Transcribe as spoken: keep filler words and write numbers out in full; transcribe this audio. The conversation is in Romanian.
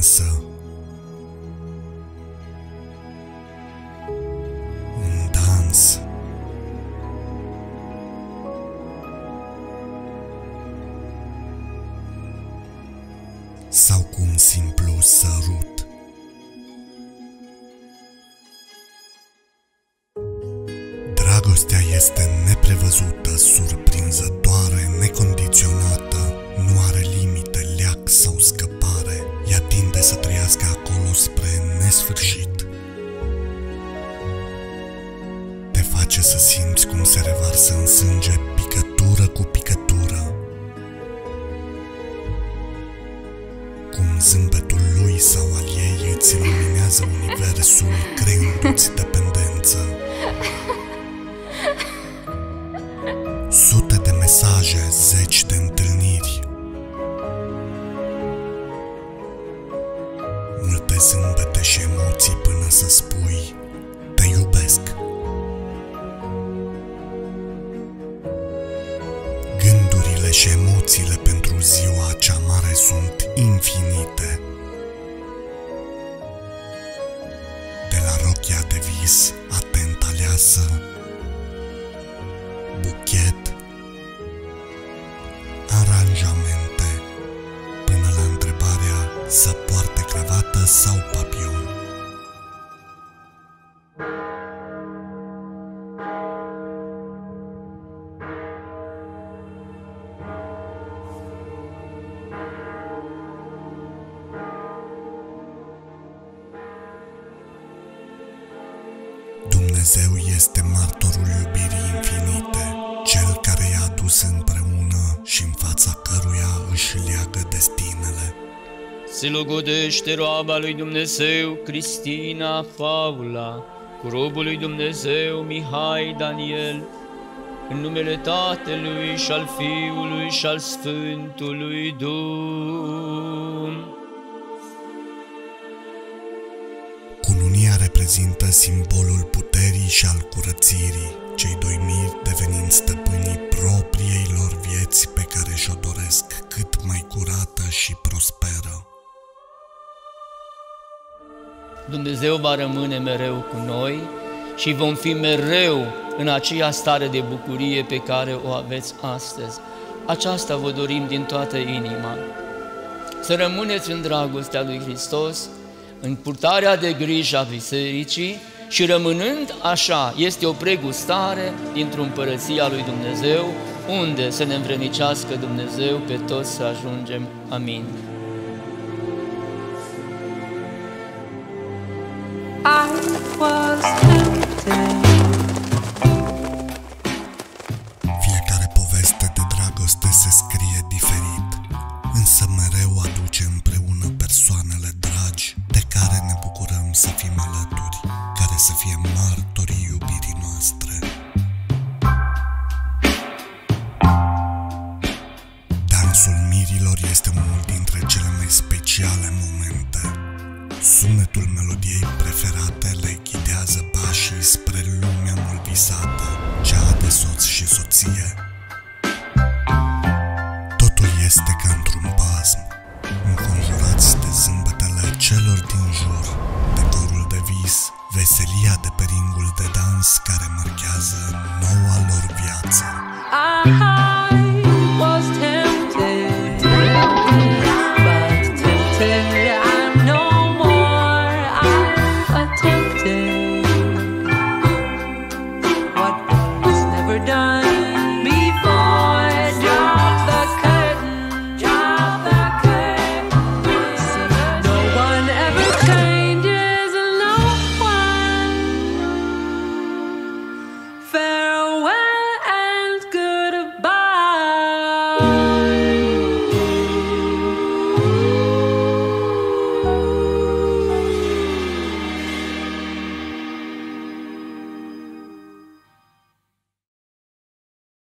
însă un dans. Sau cu un simplu sărut. Dragostea este neprevăzută, surprinzătoare, necondiționată, nu are limite, leac sau scăpare. Ea tinde să trăiască acolo spre nesfârșit. Te face să simți cum se revarsă în sânge, picătură cu picătură. Cum zâmbetul lui sau al ei îți luminează universul, creându-ți dependență. Sute de mesaje, zeci de întâlniri, multe zâmbete și emoții până să spui te iubesc. Gândurile și emoțiile pentru ziua cea mare sunt infinite. De la rochia de vis, atent aleasă, buchet, aranjamente, până la întrebarea să poarte cravată sau papion. Dumnezeu este martorul iubirii infinite, cel care i-a adus împreună și în fața căruia își leagă destinele. Se logodește roaba lui Dumnezeu Cristina Paula, cu robul lui Dumnezeu Mihai Daniel, în numele Tatălui și al Fiului și al Sfântului Duh. Cununia reprezintă simbolul puterii și al curățirii, cei doi miri devenind stăpânii propriei lor vieți pe care și-o doresc cât mai curată și prosperă. Dumnezeu va rămâne mereu cu noi și vom fi mereu în aceea stare de bucurie pe care o aveți astăzi. Aceasta vă dorim din toată inima. Să rămâneți în dragostea lui Hristos, în purtarea de grijă a bisericii și rămânând așa, este o pregustare dintr-o împărăția lui Dumnezeu, unde să ne învrednicească Dumnezeu pe toți să ajungem. Amin. I was tempted. Fiecare poveste de dragoste se scrie diferit, însă mereu aduce împreună persoanele dragi de care ne bucurăm să fim alături, care să fie martorii iubirii noastre. Dansul mirilor este unul dintre cele mai speciale momente. Sunetul melodiei preferate le ghidează pașii spre lumea mult visată, cea de soț și soție. Totul este ca într-un pasm, înconjurați de zâmbetele celor din jur, de corul de vis, veselia de pe ringul de dans care marchează noua lor viață. I